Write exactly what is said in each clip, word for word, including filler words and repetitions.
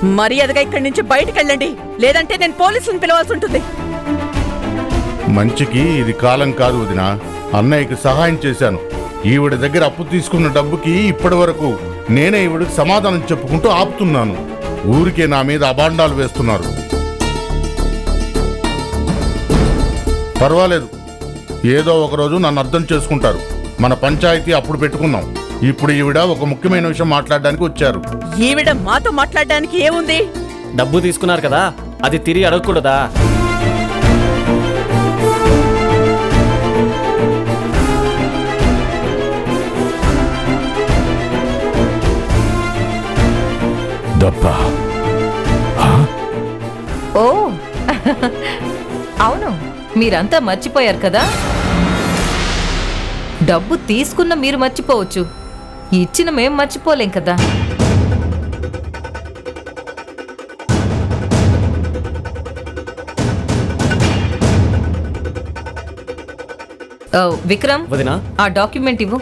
మర్యాదగా ఇక్కడి నుంచి బయటికి వెళ్ళండి, లేదంటే నేను పోలీసులను పిలవాల్సి ఉంటుంది. మంచికి ఇది కాలం కాదు వదిన. అన్నయ్యకి సహాయం చేశాను. ఈవిడ దగ్గర అప్పు తీసుకున్న డబ్బుకి ఇప్పటి వరకు నేనే ఈవిడికి సమాధానం చెప్పుకుంటూ ఆపుతున్నాను. ఊరికే నా మీద అబాండాలు వేస్తున్నారు. పర్వాలేదు, ఏదో ఒకరోజు నన్ను అర్థం చేసుకుంటారు. మన పంచాయతీ అప్పుడు పెట్టుకున్నాం. ఇప్పుడు ఈవిడ ఒక ముఖ్యమైన విషయం మాట్లాడడానికి వచ్చారు. ఈవిడ మాతో మాట్లాడడానికి ఏముంది? డబ్బు తీసుకున్నారు కదా, అది తిరిగి అడగకూడదా? డబ్బా? ఓ అవును, మీరంతా మర్చిపోయారు కదా. డబ్బు తీసుకున్న మీరు మర్చిపోవచ్చు, ఇచ్చిన మేం మర్చిపోలేం కదా. విక్రమ్, వదినా ఆ డాక్యుమెంట్ ఇవ్వు.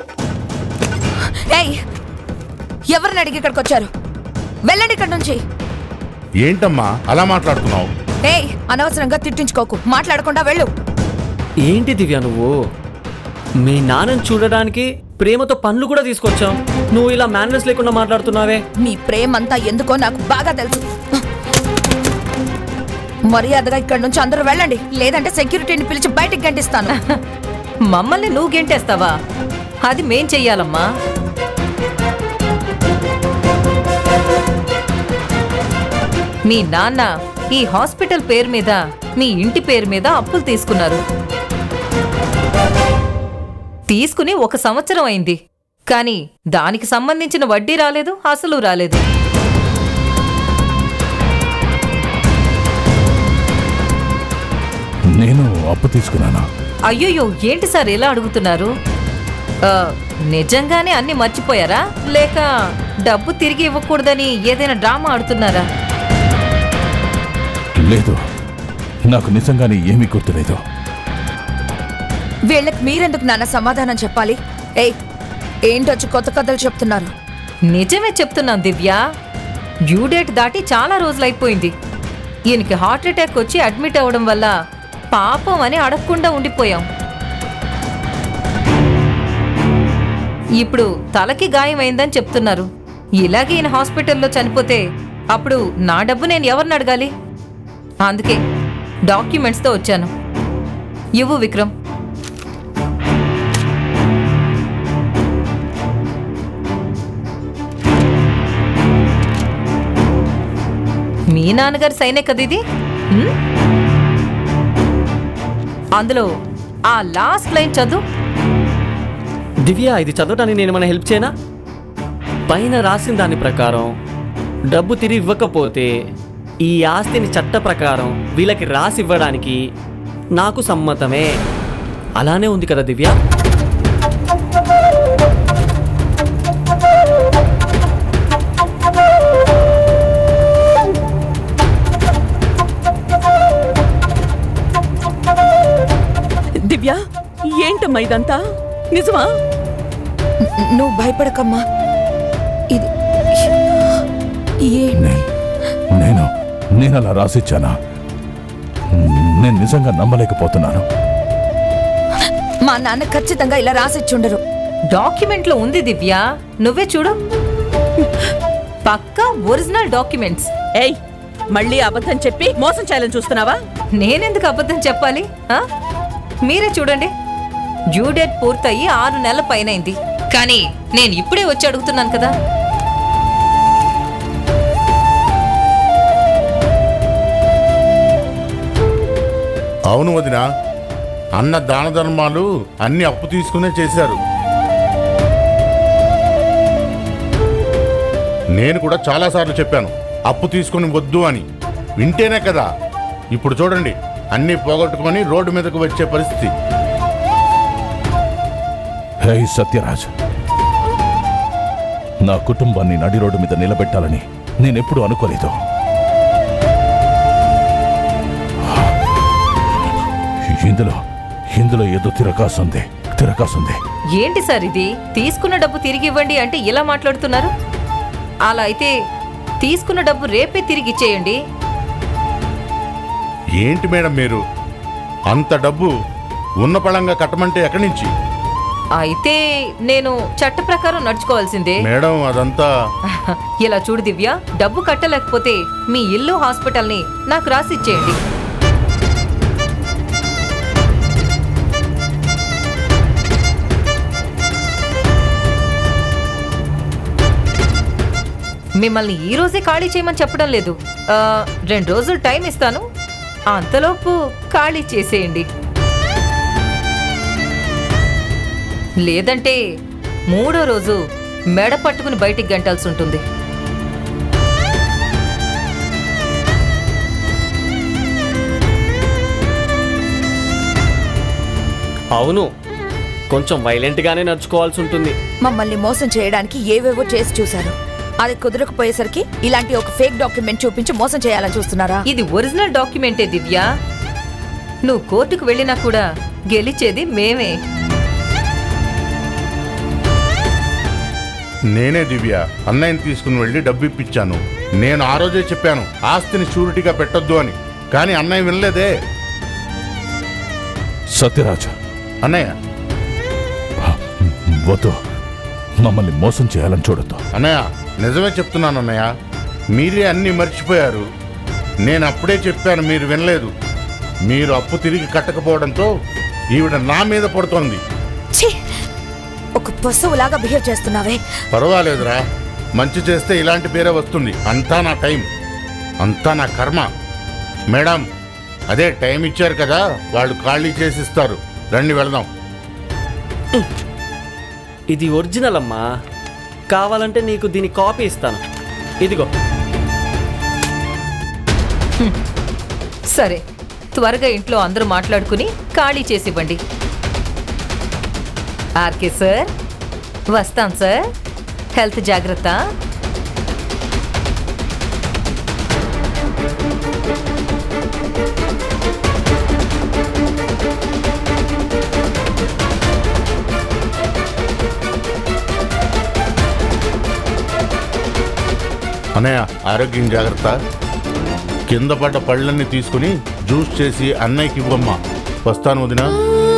ఏయ్, ఎవరిని అడిగి ఇక్కడికి వచ్చారు? వెళ్ళండి ఇక్కడి నుంచి. ఏంటమ్మా అలా మాట్లాడుతున్నావు? ఏయ్, అనవసరంగా తిట్టించుకోకు, మాట్లాడకుండా వెళ్ళు. ఏంటి దివ్య నువ్వు? మీ నాన్నని చూడడానికి ప్రేమతో పనులు కూడా తీసుకొచ్చావు, నువ్వు ఇలా మేనర్స్ లేకుండా మాట్లాడుతున్నావే. మీ ప్రేమంతా ఎందుకో నాకు బాగా తెలుసు. మర్యాదగా ఇక్కడి నుంచి అందరూ వెళ్ళండి, లేదంటే సెక్యూరిటీని పిలిచి బయటికి గంటిస్తాను. మమ్మల్ని నువ్వు గెంటేస్తావా? అది మేం చెయ్యాలమ్మా. మీ నాన్న ఈ హాస్పిటల్ పేరు మీద, మీ ఇంటి పేరు మీద అప్పులు తీసుకున్నారు. తీసుకుని ఒక సంవత్సరం అయింది, కానీ దానికి సంబంధించిన వడ్డీ రాలేదు, అసలు రాలేదు. నేను అప్పు తీసుకున్నానా? అయ్యోయ్యో, ఏంటి సార్ ఎలా అడుగుతున్నారు? నిజంగానే అన్ని మర్చిపోయారా, లేక డబ్బు తిరిగి ఇవ్వకూడదని ఏదైనా డ్రామా ఆడుతున్నారా? లేదు, నాకు నిజంగానే ఏమీ గుర్తులేదు. వీళ్ళకి మీరెందుకు నాన్న సమాధానం చెప్పాలి? ఏయ్, ఏంటొచ్చి కొత్త కథలు చెప్తున్నారు? నిజమే చెప్తున్నాను దివ్య, డ్యూ డేట్ దాటి చాలా రోజులైపోయింది. ఈయనకి హార్ట్ అటాక్ వచ్చి అడ్మిట్ అవ్వడం వల్ల పాపం అని అడగకుండా ఉండిపోయాం. ఇప్పుడు తలకి గాయమైందని చెప్తున్నారు. ఇలాగే ఈయన హాస్పిటల్లో చనిపోతే అప్పుడు నా డబ్బు నేను ఎవరిని అడగాలి? అందుకే డాక్యుమెంట్స్తో వచ్చాను. ఇవ్వు విక్రమ్. మీ నాన్నగారు సైనే కదా ఇది. అందులో ఆ లాస్ట్ లైన్ చదువు. దివ్య, ఇది చదవటానికి నేను ఏమైనా హెల్ప్ చేయనా? పైన రాసిన దాని ప్రకారం డబ్బు తిరిగి ఇవ్వకపోతే ఈ ఆస్తిని చట్ట ప్రకారం వీళ్ళకి రాసి ఇవ్వడానికి నాకు సమ్మతమే. అలానే ఉంది కదా దివ్య? దివ్య, ఏంటమ్మా ఇదంతా? నిజమా? నువ్వు భయపడకమ్మా. ఇది నేను నేను అలా రాసిచ్చానా? నేను నిజంగా నమ్మలేకపోతున్నాను. మా నాన్న ఖచ్చితంగా ఇలా రాసిచ్చుండరు. డాక్యుమెంట్ లో ఉంది దివ్య, నువ్వే చూడు. పక్కా ఒరిజినల్ డాక్యుమెంట్స్. ఏయ్, మళ్ళీ అబద్ధం చెప్పి మోసం చేయాలని చూస్తున్నావా? నేనెందుకు అబద్ధం చెప్పాలి? మీరే చూడండి, డ్యూ డేట్ పూర్తయి ఆరు నెలల పైనైంది, కానీ నేను ఇప్పుడే వచ్చి అడుగుతున్నాను కదా. అవును వదినా, అన్న దాన ధర్మాలు అన్ని అప్పు తీసుకునే చేశారు. నేను కూడా చాలాసార్లు చెప్పాను అప్పు తీసుకుని వద్దు అని, వింటేనే కదా ఇప్పుడు చూడండి అన్నీ పోగొట్టుకొని రోడ్డు మీదకు వచ్చే పరిస్థితి. హే సత్యరాజ్, నా కుటుంబాన్ని నడి రోడ్డు మీద నిలబెట్టాలని నేనెప్పుడు అనుకోలేదు. ఇందులో ఇందులో ఏదో తిరకాసుంది తిరకాసుంది ఏంటి సార్ ఇది? తీసుకున్న డబ్బు తిరిగి ఇవ్వండి అంటే ఇలా మాట్లాడుతున్నారు. అలా అయితే తీసుకున్న డబ్బు రేపే తిరిగి ఇచ్చేయండి. ఏంటి మేడం మీరు అంత డబ్బు ఉన్న పళంగా కట్టమంటే ఎక్కడి నుంచి? అయితే నేను చట్ట ప్రకారం నడుచుకోవాల్సిందే. మేడం అదంతా ఇలా చూడు దివ్య, డబ్బు కట్టలేకపోతే మీ ఇల్లు హాస్పిటల్ని నాకు రాసిచ్చేయండి. మిమ్మల్ని ఈ రోజే ఖాళీ చేయమని చెప్పడం లేదు. ఆ, రెండు రోజులు టైం ఇస్తాను, అంతలోపు ఖాళీ చేసేయండి. లేదంటే మూడో రోజు మెడ పట్టుకుని బయటికి గంటాల్సి ఉంటుంది. అవును, కొంచెం వైలెంట్గానే నడుచుకోవాల్సి ఉంటుంది. మమ్మల్ని మోసం చేయడానికి ఏవేవో చేసి చూశారు. అది కుదరకపోయేసరికి ఇలాంటి ఒక ఫేక్ డాక్యుమెంట్ చూపించి మోసం చేయాలని చూస్తున్నారా? ఇది ఒరిజినల్ డాక్యుమెంటే దివ్య. నువ్వు కోర్టుకు వెళ్ళినా కూడా గెలిచేది మేమే. నేనే దివ్య అన్నయ్యని తీసుకుని వెళ్ళి డబ్బు ఇప్పించాను. నేను ఆ రోజే చెప్పాను ఆస్తిని షూరిటీగా పెట్టొద్దు అని, కానీ అన్నయ్య వినలేదే. సత్యరాజు, అన్నయ్య వద్దు, మమ్మల్ని మోసం చేయాలని చూడొద్దు. అన్నయ్య నిజమే చెప్తున్నాను అన్నయ్య, మీరే అన్నీ మర్చిపోయారు. నేను అప్పుడే చెప్పాను, మీరు వినలేదు. మీరు అప్పు తిరిగి కట్టకపోవడంతో ఈవిడ నా మీద పడుతోంది. ఛీ! ఒక పశువులాగా బిహేవ్ చేస్తున్నావే. పర్వాలేదురా, మంచి చేస్తే ఇలాంటి పేరే వస్తుంది. అంతా నా టైం, అంతా నా కర్మ. మేడం అదే టైం ఇచ్చారు కదా, వాళ్ళు ఖాళీ చేసి ఇస్తారు. రండి వెళదాం. ఇది ఒరిజినల్ అమ్మా, కావాలంటే నీకు దీని కాపీ ఇస్తాను. ఇదిగో. సరే, త్వరగా ఇంట్లో అందరూ మాట్లాడుకుని ఖాళీ చేసివ్వండి. ఆర్కే సార్, వస్తాం సార్. హెల్త్ జాగ్రత్త. అన్నయ్య ఆరోగ్యం జాగ్రత్త. కింద పడ్డ పళ్ళన్నీ తీసుకుని జ్యూస్ చేసి అన్నయ్యకి ఇవ్వమ్మా. వస్తాను వదినా.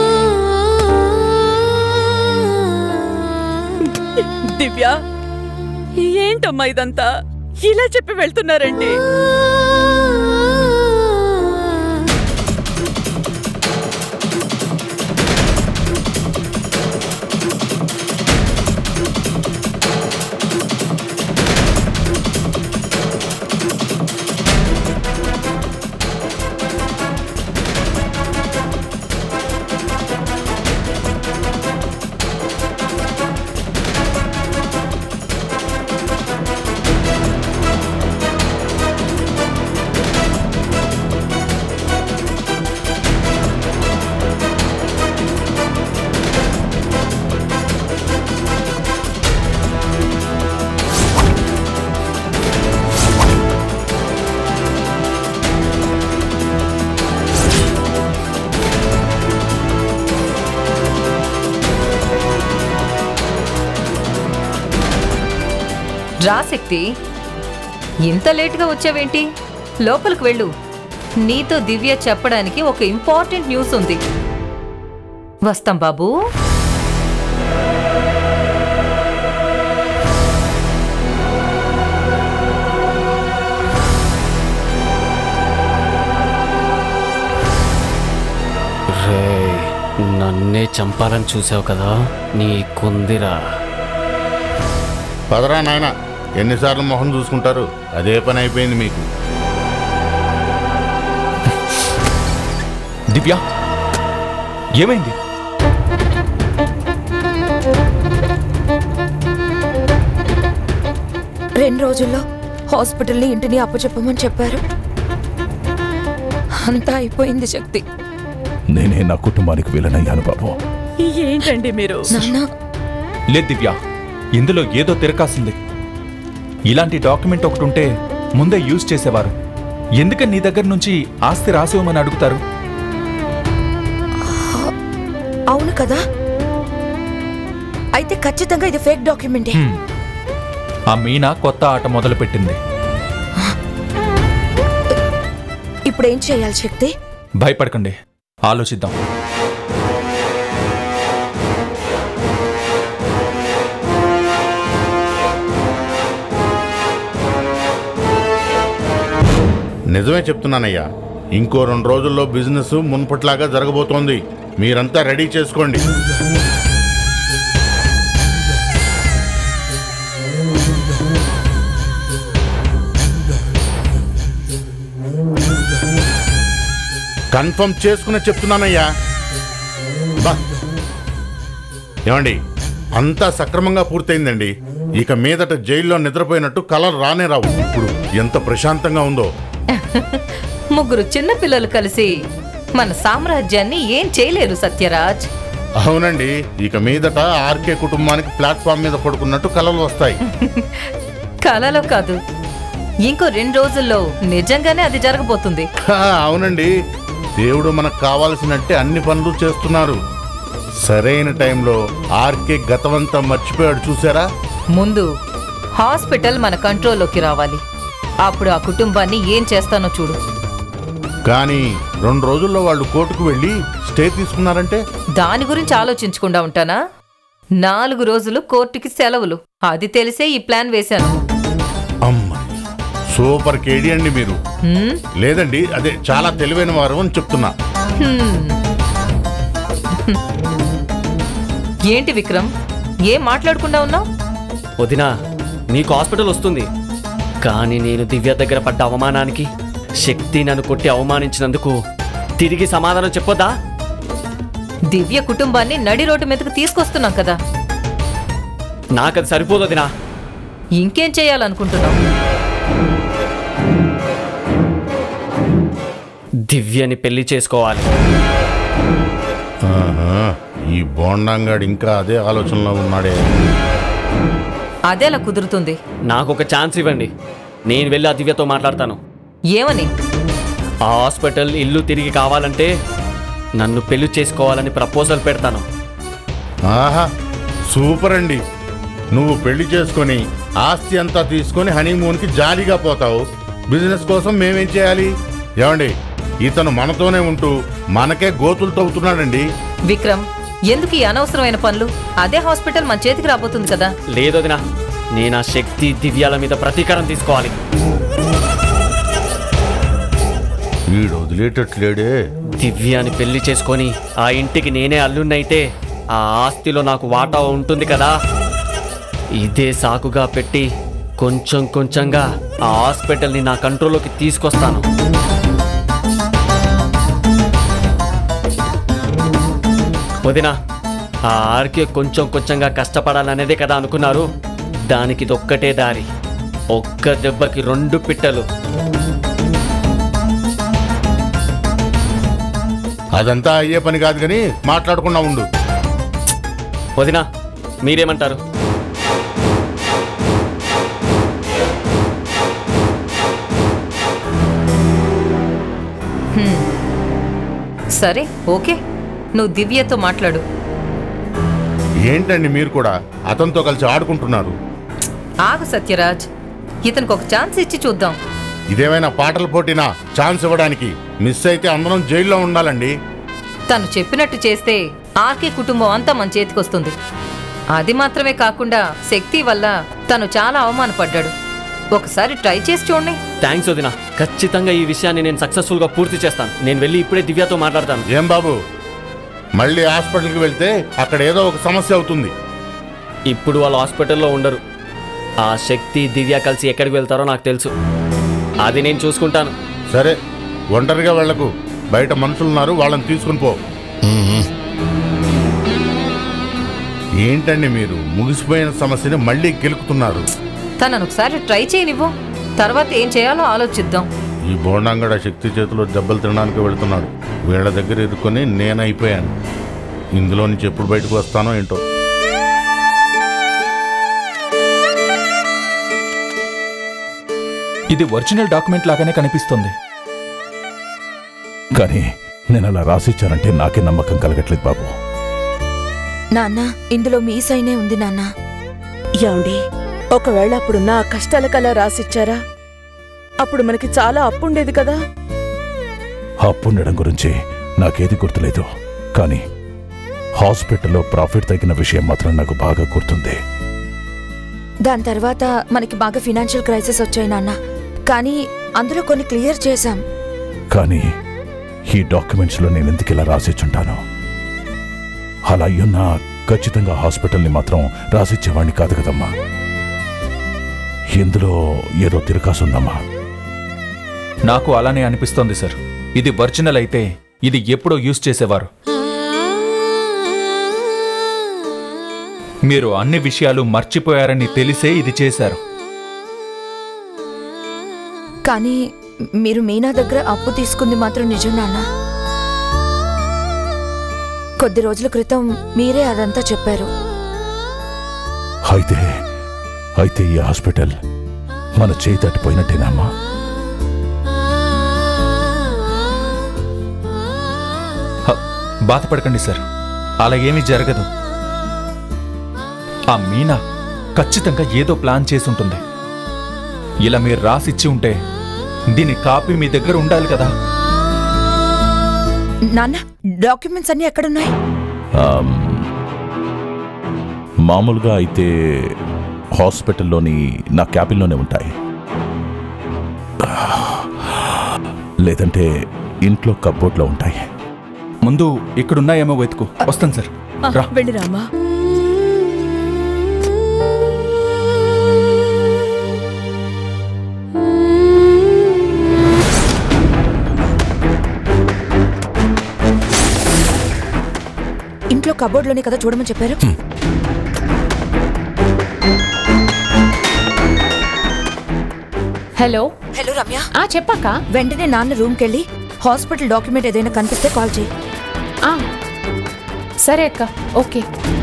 దివ్య, ఏంటమ్మా ఇదంతా? ఇలా చెప్పి వెళ్తున్నారండి. రాశక్తి, ఇంత లేటుగా వచ్చావేంటి? లోపలికి వెళ్ళు. నీతో దివ్య చెప్పడానికి ఒక ఇంపార్టెంట్ న్యూస్ ఉంది. వస్తాం బాబు. నన్నే చంపాలని చూసావు కదా, నీ కుందిరా. పదరా నాయన, ఎన్నిసార్లు మొహం చూసుకుంటారు? అదే పని అయిపోయింది మీకు. దివ్య, ఏమైంది? రెండు రోజుల్లో హాస్పిటల్ని ఇంటిని అప్పచెప్పమని చెప్పారు. అంతా అయిపోయింది శక్తి. నేనే నా కుటుంబానికి వీలనయ్యాను బాబు. ఏంటండి మీరు? నాన్న, లేదు దివ్య, ఇందులో ఏదో తిరకాసింది. ఇలాంటి డాక్యుమెంట్ ఒకటి ఉంటే ముందే యూజ్ చేసేవారు. ఎందుకని నీ దగ్గర నుంచి ఆస్తి రాసివ్వమని అడుగుతారు? అవును కదా, అయితే ఖచ్చితంగా ఇది ఫేక్ డాక్యుమెంటే. ఆ మీనా కొత్త ఆట మొదలుపెట్టింది. ఇప్పుడు ఏం చేయాలి శక్తి? భయపడకండి, ఆలోచిద్దాం. నిజమే చెప్తున్నానయ్యా, ఇంకో రెండు రోజుల్లో బిజినెస్ మున్పట్లాగా జరగబోతోంది. మీరంతా రెడీ చేసుకోండి. కన్ఫర్మ్ చేసుకునే చెప్తున్నానయ్యా. బా ఏమండి, అంతా సక్రమంగా పూర్తయిందండి. ఇక మీదట జైల్లో నిద్రపోయినట్టు కలలు రానే రావు. ఇప్పుడు ఎంత ప్రశాంతంగా ఉందో. ముగ్గురు చిన్న పిల్లలు కలిసి మన సామ్రాజ్యాన్ని ఏం చేయలేరు సత్యరాజ్. అవునండి, ఇక మీదట ఆర్కే కుటుంబానికి ప్లాట్ఫామ్ మీద పడుకున్నట్టు కలలు వస్తాయి. కలలో కాదు, ఇంకో రెండు రోజుల్లో నిజంగానే అది జరగబోతుంది. హా, అవునండి, దేవుడు మనకు కావాల్సినట్టే అన్ని పనులు చేస్తున్నారు. సరైన టైంలో ఆర్కే గతమంతా మర్చిపోయాడు చూసారా. ముందు హాస్పిటల్ మన కంట్రోల్లోకి రావాలి. అప్పుడు ఆ కుటుంబాన్ని ఏం చేస్తానో చూడు. కానీ రెండు రోజుల్లో వాళ్ళు కోర్టుకు వెళ్ళి స్టే తీసుకున్నారంటే దాని గురించి ఆలోచించకుండా ఉంటానా? నాలుగు రోజులు కోర్టుకి సెలవులు. అది తెలిసే ఈ ప్లాన్ వేశాను. అమ్మ, సూపర్ కేడి అండి మీరు. హ్మ్? లేదండి, అదే చాలా తెలివైన వారు అని చెప్తున్నా. హ్మ్. ఏంటి విక్రమ్, ఏం మాట్లాడకుండా ఉన్నావు? వదినా, నీకు హాస్పిటల్ వస్తుంది. కానీ నేను దివ్య దగ్గర పడ్డ అవమానానికి, శక్తి నన్ను కొట్టి అవమానించినందుకు తిరిగి సమాధానం చెప్పొద్దా? దివ్య కుటుంబాన్ని నడి రోడ్డు మీదకు తీసుకొస్తున్నాం కదా. నాకది సరిపోదు వదినా. ఇంకేం చేయాలనుకుంటున్నావు? దివ్యని పెళ్లి చేసుకోవాలి. ఆహా, ఈ బోండాంగాడు ఇంకా అదే ఆలోచనలో ఉన్నాడే. అదేలా కుదురుతుంది? నాకు ఒక ఛాన్స్ ఇవ్వండి, నేను వెళ్ళి ఆ దివ్యతో మాట్లాడతాను. ఏమని? ఆ హాస్పిటల్ ఇల్లు తిరిగి కావాలంటే నన్ను పెళ్లి చేసుకోవాలని ప్రపోజల్ పెడతాను. ఆహా, సూపర్ అండి. నువ్వు పెళ్లి చేసుకొని ఆస్తి అంతా తీసుకొని హనీమూన్కి జాలీగా పోతావు. బిజినెస్ కోసం మేమేం చేయాలి? ఏమండి, ఇతను మనతోనే ఉంటూ మనకే గోతులు తవ్వుతున్నాడండి. విక్రమ్, ఎందుకు ఈ అనవసరమైన పనులు? అదే హాస్పిటల్ మన చేతికి రాబోతుంది కదా. లేదొదినా, నేను ఆ శక్తి దివ్యాల మీద ప్రతీకారం తీసుకోవాలి. వీడు వదిలేటట్లేడే. దివ్యాని పెళ్లి చేసుకొని ఆ ఇంటికి నేనే అల్లున్నైతే ఆ ఆస్తిలో నాకు వాటా ఉంటుంది కదా. ఇదే సాకుగా పెట్టి కొంచెం కొంచెంగా ఆ హాస్పిటల్ని నా కంట్రోల్లోకి తీసుకొస్తాను. వదినా, ఆ ఆర్కే కొంచెం కొంచెంగా కష్టపడాలనేదే కదా అనుకున్నారు. దానికి ఇదొక్కటే దారి. ఒక్క దెబ్బకి రెండు పిట్టలు. అదంతా అయ్యే పని కాదు కానీ మాట్లాడకుండా ఉండు. వదినా, మీరేమంటారు? సరే, ఓకే, నువ్వు దివ్యతో మాట్లాడు. ఏంటండి మీరు కూడా అతనితో కలిసి ఆడుకుంటున్నారు? ఆగు సత్యరాజ్, ఇతనికి ఒక ఛాన్స్ ఇచ్చి చూద్దాం. ఇదేమైనా పాటల పోటీనా ఛాన్స్ ఇవ్వడానికి? మిస్ అయితే అందరం జైల్లో ఉండాలండి. తను చెప్పినట్టు చేస్తే ఆర్కే కుటుంబం అంతా మన చేతికి వస్తుంది. అది మాత్రమే కాకుండా శక్తి వల్ల తను చాలా అవమానపడ్డాడు. ఒకసారి ట్రై చేసి చూడండి. థ్యాంక్స్ వదినా, ఖచ్చితంగా ఈ విషయాన్ని నేను సక్సెస్ఫుల్గా పూర్తి చేస్తాను. నేను వెళ్ళి ఇప్పుడే దివ్యతో మాట్లాడతాను. ఏం బాబు, మళ్ళీ హాస్పిటల్కి వెళ్తే అక్కడ ఏదో ఒక సమస్య అవుతుంది. ఇప్పుడు వాళ్ళు హాస్పిటల్లో ఉండరు. ఆ శక్తి దివ్య కలిసి ఎక్కడికి వెళ్తారో నాకు తెలుసు. అది నేను చూసుకుంటాను. సరే, ఒంటరిగా వెళ్ళకు. బయట మనుషులున్నారు, వాళ్ళని తీసుకుని పో. ఏంటండి మీరు ముగిసిపోయిన సమస్యని మళ్ళీ గెలుకుతున్నారు? తనను ఒకసారి ట్రై చేయనివ్వు, తర్వాత ఏం చేయాలో ఆలోచిద్దాం. ఈ బోండాంగడ శక్తి చేతిలో దెబ్బలు తినడానికి వెళుతున్నాడు. వీళ్ళ దగ్గర ఇరుక్కొని నేనైపోయాను. ఇందులో నుంచి ఎప్పుడు బయటకు వస్తానో ఏంటో. ఇది ఒరిజినల్ డాక్యుమెంట్ లాగానే కనిపిస్తుంది. కానీ నేను అలా రాసిచ్చానంటే నాకే నమ్మకం కలగట్లేదు బాబు. నాన్న, ఇందులో మీ సైనే ఉంది నాన్న. యాండి, ఒకవేళ అప్పుడున్న ఆ కష్టాలకలా రాసిచ్చారా? అప్పుడు మనకి చాలా అప్పుండేది కదా. అప్పు ఉండడం గురించి నాకేది గుర్తులేదు, కానీ హాస్పిటల్లో ప్రాఫిట్ తగ్గిన విషయం మాత్రం నాకు బాగా గుర్తుంది. దాని తర్వాత మనకి బాగా ఫినాన్షియల్ క్రైసిస్ వచ్చాయి నాన్న, కానీ అందులో కొన్ని క్లియర్ చేశాం. కానీ ఈ డాక్యుమెంట్స్లో నేను ఎందుకు ఇలా రాసిచ్చుంటాను? అలా అయ్యున్నా ఖచ్చితంగా హాస్పిటల్ని మాత్రం రాసిచ్చేవాణ్ణి కాదు కదమ్మా. ఇందులో ఏదో తిరకాసుందమ్మా. నాకు అలానే అనిపిస్తోంది సార్. ఇది ఒరిజినల్ అయితే ఇది ఎప్పుడో యూజ్ చేసేవారు. మీరు అన్ని విషయాలు మర్చిపోయారని తెలిసే ఇది చేశారు. కానీ మీరు మీనా దగ్గర అప్పు తీసుకుంది మాత్రం నిజం నాన్న. కొద్ది రోజుల క్రితం మీరే అదంతా చెప్పారు. అయితే అయితే ఈ హాస్పిటల్ మన చేయి తట్టిపోయినట్టేనమ్మా. బాధపడకండి సార్, అలా ఏమీ జరగదు. ఆ మీనా ఖచ్చితంగా ఏదో ప్లాన్ చేసుంటుంది. ఇలా మీరు రాసిచ్చి ఉంటే దీని కాపీ మీ దగ్గర ఉండాలి కదా. నాన్న, డాక్యుమెంట్స్ అన్ని ఎక్కడున్నాయి? మామూలుగా అయితే హాస్పిటల్లోని నా క్యాబిన్లోనే ఉంటాయి, లేదంటే ఇంట్లో కప్బోర్డ్లో ఉంటాయి. ముందు ఇక్కడున్నాయేమో వెతుకు. వస్తాను సార్. రా. వెళ్ళి రామా. ఇంట్లో కబోర్డ్లోనే కదా చూడమని చెప్పారు. Hello hello Ramya. ఆ చెప్పాక వెంటనే నాన్న రూమ్కి వెళ్ళి హాస్పిటల్ డాక్యుమెంట్ ఏదైనా కనిపిస్తే కాల్ చేయి. ఆ సరే అక్క, ఓకే.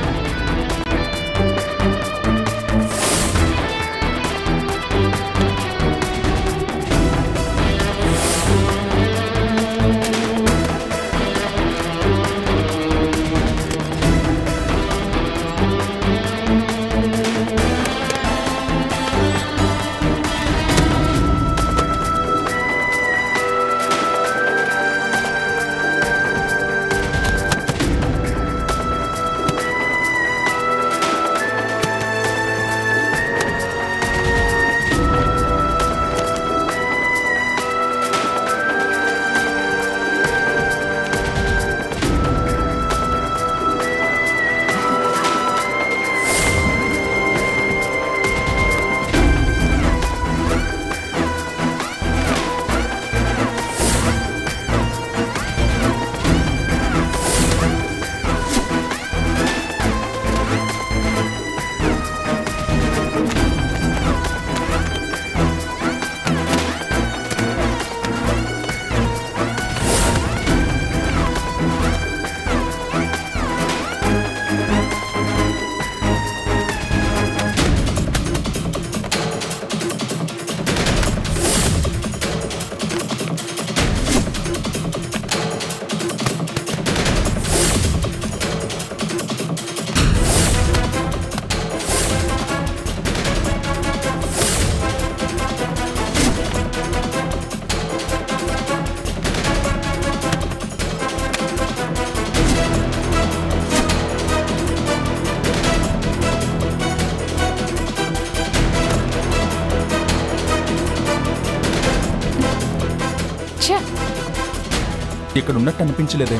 ఇక్కడ ఉన్నట్టు అనిపించలేదే.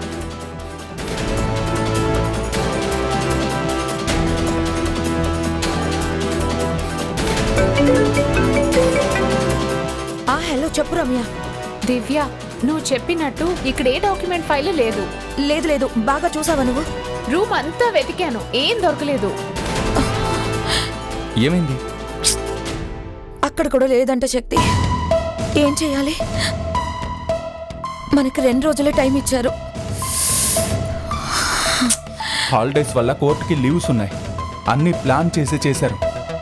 ఆ హలో, చెప్పు రమ్య. దివ్య, నువ్వు చెప్పినట్టు ఇక్కడ ఏ డాక్యుమెంట్ ఫైల్ లేదు. లేదు లేదు, బాగా చూసావా నువ్వు? రూమ్ అంతా వెతికాను, ఏం దొరకలేదు. ఏమైంది? అక్కడ కూడా లేదంట శక్తి. ఏం చేయాలి? మనకి రెండు రోజులే టైం ఇచ్చారు. హాలిడేస్ వల్ల కోర్టుకి లీవ్స్ ఉన్నాయి. అన్ని ప్లాన్ చేసి చేశారు.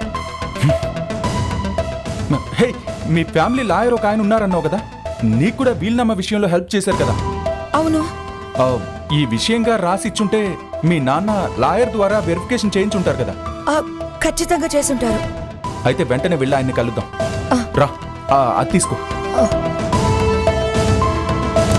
హే, మీ ఫ్యామిలీ లాయర్ ఒక ఆయన ఉన్నారన్నావు కదా, నీకు కూడా వీలునామా విషయంలో హెల్ప్ చేశారు కదా? అవును. ఈ విషయంగా రాసిచ్చుంటే మీ నాన్న లాయర్ ద్వారా వెరిఫికేషన్ చేయించుంటారు కదా? ఖచ్చితంగా చేసుంటారు. అయితే వెంటనే వెళ్ళి ఆయన్ని కలుద్దాం. రా, అది తీసుకో.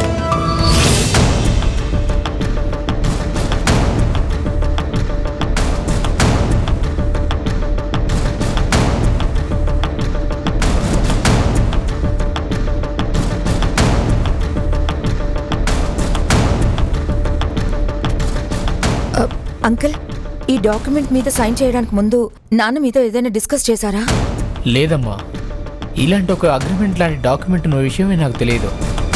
అంకుల్, ఈ డాక్యుమెంట్ మీద సైన్ చేయడానికి ముందు నాన్న మీతో ఏదైనా డిస్కస్ చేశారా? లేదమ్మా, ఇలాంటి ఒక అగ్రిమెంట్ లాంటి డాక్యుమెంట్ ఉన్న విషయమే నాకు తెలియదు.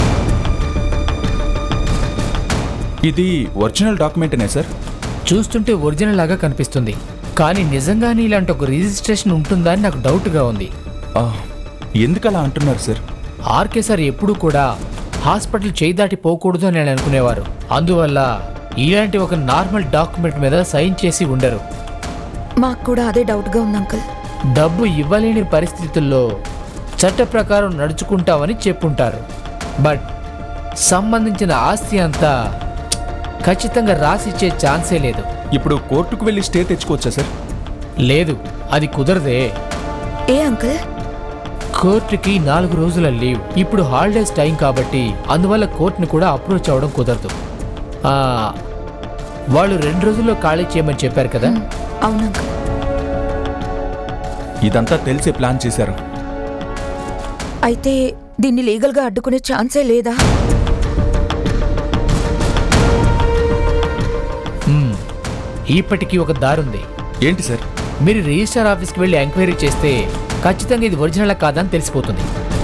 ఇది ఒరిజినల్ డాక్యుమెంటేనే సార్? చూస్తుంటే ఒరిజినల్ లాగా కనిపిస్తుంది, కానీ నిజంగానే ఇలాంటి ఒక రిజిస్ట్రేషన్ ఉంటుందా అని నాకు డౌట్గా ఉంది. ఎందుకు అలా అంటున్నారు సార్? ఆర్కే సార్ ఎప్పుడూ కూడా హాస్పిటల్ చేయి దాటి పోకూడదు అని అనుకునేవారు. అందువల్ల ఇలాంటి ఒక నార్మల్ డాక్యుమెంట్ మీద సైన్ చేసి ఉండరు. మాకు కూడా అదే డౌట్గా ఉంది అంకుల్. డబ్బు ఇవ్వలేని పరిస్థితుల్లో చట్ట ప్రకారం నడుచుకుంటామని చెప్పుంటారు. బట్ సంబంధించిన ఆస్తి అంతా ఖచ్చితంగా రాసిచ్చే ఛాన్సే లేదు. ఇప్పుడు కోర్టుకు వెళ్ళి స్టే తెచ్చుకోవచ్చా సార్? లేదు, అది కుదరదే. ఏ అంకుల్? కోర్టుకి నాలుగు రోజుల లీవ్. ఇప్పుడు హాలిడేస్ టైం కాబట్టి అందువల్ల కోర్టుని కూడా అప్రోచ్ అవ్వడం కుదరదు. వాళ్ళు రెండు రోజుల్లో ఖాళీ చేయమని చెప్పారు కదా? అవును అంకుల్. ఇదంతా తెలిసే ప్లాన్ చేశారు. అయితే దీన్ని లీగల్గా అడ్డుకునే ఛాన్సే లేదా? ఇప్పటికీ ఒక దారుంది. ఏంటి సార్? మీరు రిజిస్టర్ ఆఫీస్కి వెళ్ళి ఎంక్వైరీ చేస్తే ఖచ్చితంగా ఇది ఒరిజినల్ కాదని తెలిసిపోతుంది.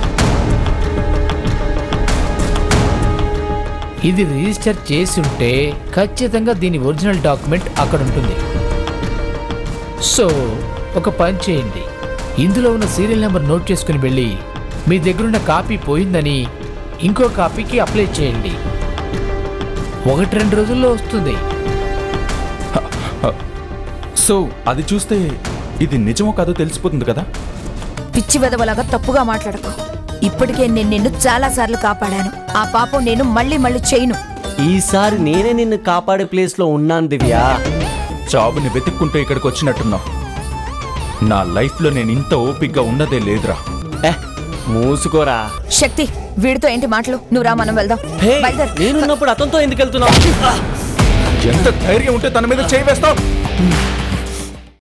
ఇది రిజిస్టర్ చేసి ఉంటే ఖచ్చితంగా దీని ఒరిజినల్ డాక్యుమెంట్ అక్కడ ఉంటుంది. సో ఒక పని చేయండి, ఇందులో ఉన్న సీరియల్ నెంబర్ నోట్ చేసుకుని వెళ్ళి మీ దగ్గరున్న కాపీ పోయిందని ఇంకో కాపీకి అప్లై చేయండి. ఒకటి రెండు రోజుల్లో వస్తుంది. సో అది చూస్తే ఇది నిజమో కాదో తెలిసిపోతుంది కదా? పిచ్చి వెదవలాగా తప్పుగా మాట్లాడకు. ఇప్పటికే నేను నిన్ను చాలా సార్లు కాపాడాను. ఆ పాపం నేను మళ్ళీ మళ్ళీ చేయను. ఈసారి నేనే నిన్ను కాపాడే ప్లేస్ లో ఉన్నాను దివ్య. జాబుని వెతుక్కుంటూ ఇక్కడికి వచ్చినట్టున్నావు. నా లైఫ్ లో నేను ఇంత ఓపిక్గా ఉన్నదే లేదురా. మూసుకోరా. శక్తి, వీడితో ఏంటి మాటలు? నువ్వు రా, మనం వెళ్దాం. నేనున్నప్పుడు అతనితో ఎందుకు వెళ్తున్నావు? ఎంత ధైర్యం ఉంటే తన మీద చేయి వేస్తావు?